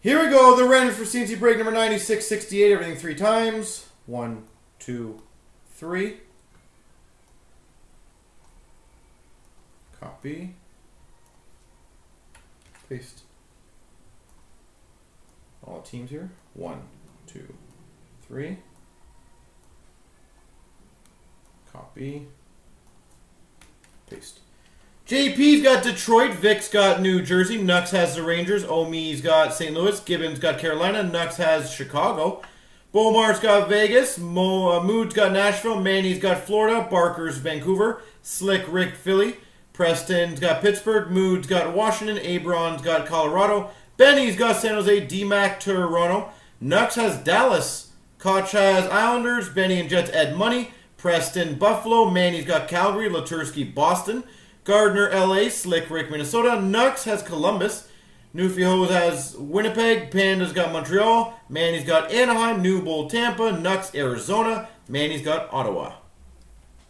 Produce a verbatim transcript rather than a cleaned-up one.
Here we go, the random for C and C break number ninety-six sixty-eight, everything three times. One, two, three. Copy. Paste. All teams here. One, two, three. Copy. Paste. J P's got Detroit, Vic's got New Jersey, Nux has the Rangers, Omi's got Saint Louis, Gibbons got Carolina, Nux has Chicago, Bomar's got Vegas, Mo, uh, Mood's got Nashville, Manny's got Florida, Barker's Vancouver, Slick Rick Philly, Preston's got Pittsburgh, Mood's got Washington, Abron's got Colorado, Benny's got San Jose, D-Mac Toronto, Nux has Dallas, Koch has Islanders, Benny and Jets Ed Money, Preston Buffalo, Manny's got Calgary, Latursky Boston, Gardner, L A, Slick Rick, Minnesota. Nux has Columbus. Newfie Hose has Winnipeg. Panda's got Montreal. Manny's got Anaheim. New Bull, Tampa. Nux, Arizona. Manny's got Ottawa.